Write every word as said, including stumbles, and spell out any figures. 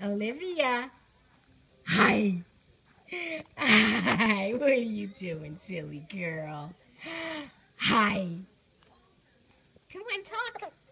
Olivia. Hi. Hi. What are you doing, silly girl? Hi. Come on, talk.